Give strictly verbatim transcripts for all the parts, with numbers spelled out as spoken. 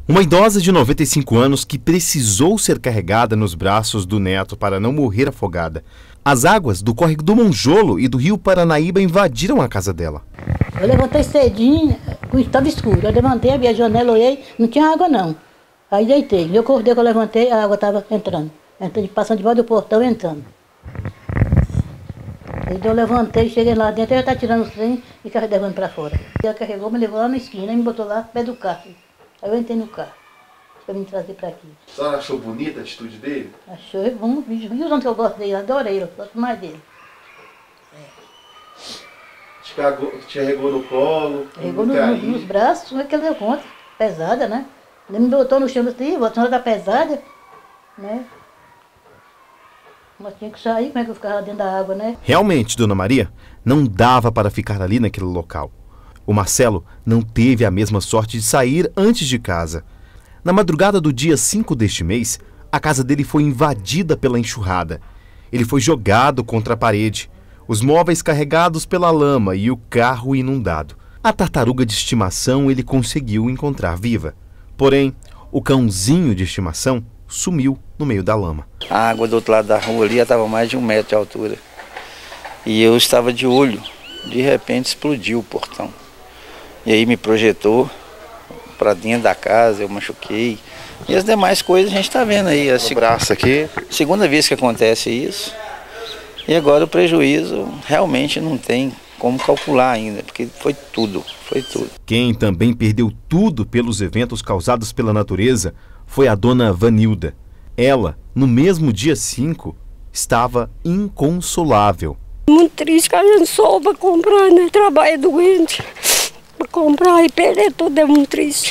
Uma idosa de noventa e cinco anos que precisou ser carregada nos braços do neto para não morrer afogada. As águas do córrego do Monjolo e do rio Paranaíba invadiram a casa dela. Eu levantei cedinho, estava escuro. Eu levantei, abri a janela, olhei, não tinha água não. Aí deitei. Eu acordei, que eu levantei, a água estava entrando. entrando. Passando debaixo do portão, entrando. Aí eu levantei, cheguei lá dentro, ela está tirando os trem e carregando para fora. Ela carregou, me levou lá na esquina e me botou lá perto do carro. Aí eu entrei no carro, para me trazer para aqui. A senhora achou bonita a atitude dele? Achou, vamos, viu o tanto que eu gosto dele, adorei ele, gosto mais dele. Te, cagou, te arregou no colo, Arregou no, no, nos braços, como é que ele deu conta? Pesada, né? Ele me botou no chão e disse, a senhora tá pesada, né? Mas tinha que sair, como é que eu ficava dentro da água, né? Realmente, Dona Maria, não dava para ficar ali naquele local. O Marcelo não teve a mesma sorte de sair antes de casa. Na madrugada do dia cinco deste mês, a casa dele foi invadida pela enxurrada. Ele foi jogado contra a parede, os móveis carregados pela lama e o carro inundado. A tartaruga de estimação ele conseguiu encontrar viva. Porém, o cãozinho de estimação sumiu no meio da lama. A água do outro lado da rua ali estava mais de um metro de altura. E eu estava de olho. De repente explodiu o portão. E aí me projetou para dentro da casa, eu machuquei. E as demais coisas a gente está vendo aí. A seg... braço aqui. Segunda vez que acontece isso. E agora o prejuízo realmente não tem como calcular ainda, porque foi tudo, foi tudo. Quem também perdeu tudo pelos eventos causados pela natureza foi a dona Vanilda. Ela, no mesmo dia cinco, estava inconsolável. Muito triste que a gente soube comprar, né? Trabalho doente. Para comprar e perder tudo é muito triste.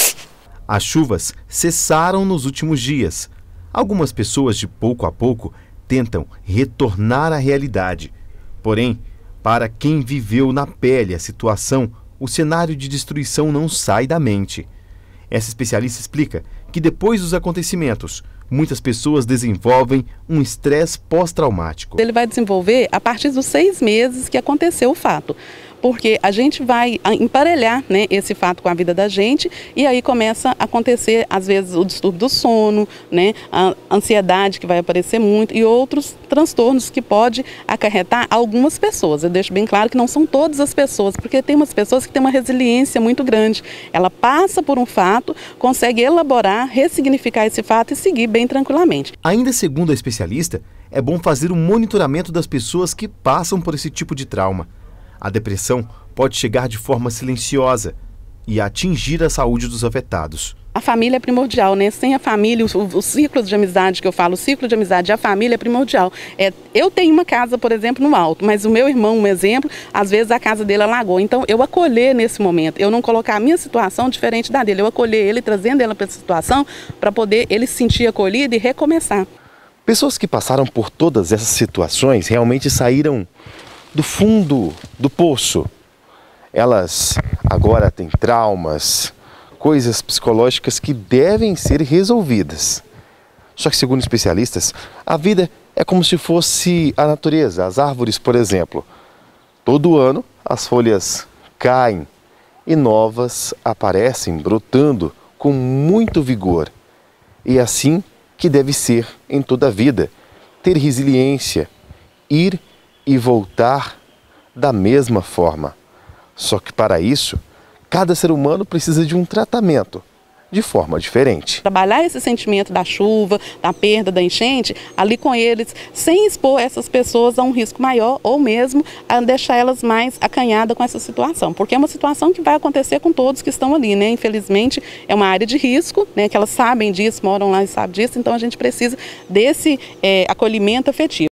As chuvas cessaram nos últimos dias. Algumas pessoas, de pouco a pouco, tentam retornar à realidade. Porém, para quem viveu na pele a situação, o cenário de destruição não sai da mente. Essa especialista explica que depois dos acontecimentos, muitas pessoas desenvolvem um estresse pós-traumático. Ele vai desenvolver a partir dos seis meses que aconteceu o fato. Porque a gente vai emparelhar, né, esse fato com a vida da gente e aí começa a acontecer, às vezes, o distúrbio do sono, né, a ansiedade que vai aparecer muito e outros transtornos que pode acarretar algumas pessoas. Eu deixo bem claro que não são todas as pessoas, porque tem umas pessoas que têm uma resiliência muito grande. Ela passa por um fato, consegue elaborar, ressignificar esse fato e seguir bem tranquilamente. Ainda segundo a especialista, é bom fazer um monitoramento das pessoas que passam por esse tipo de trauma. A depressão pode chegar de forma silenciosa e atingir a saúde dos afetados. A família é primordial, né? Sem a família, o, o ciclo de amizade que eu falo, o ciclo de amizade e a família é primordial. É, eu tenho uma casa, por exemplo, no alto, mas o meu irmão, um exemplo, às vezes a casa dele alagou. Então, eu acolher nesse momento, eu não colocar a minha situação diferente da dele, eu acolher ele, trazendo ele para essa situação, para poder ele se sentir acolhido e recomeçar. Pessoas que passaram por todas essas situações realmente saíram do fundo do poço. Elas agora têm traumas, coisas psicológicas que devem ser resolvidas. Só que, segundo especialistas, a vida é como se fosse a natureza, as árvores, por exemplo. Todo ano as folhas caem e novas aparecem, brotando com muito vigor. E é assim que deve ser em toda a vida, ter resiliência, ir e voltar da mesma forma. Só que para isso, cada ser humano precisa de um tratamento de forma diferente. Trabalhar esse sentimento da chuva, da perda, da enchente, ali com eles, sem expor essas pessoas a um risco maior ou mesmo a deixar elas mais acanhadas com essa situação. Porque é uma situação que vai acontecer com todos que estão ali, né? Infelizmente, é uma área de risco, né? Que elas sabem disso, moram lá e sabem disso, então a gente precisa desse é, acolhimento afetivo.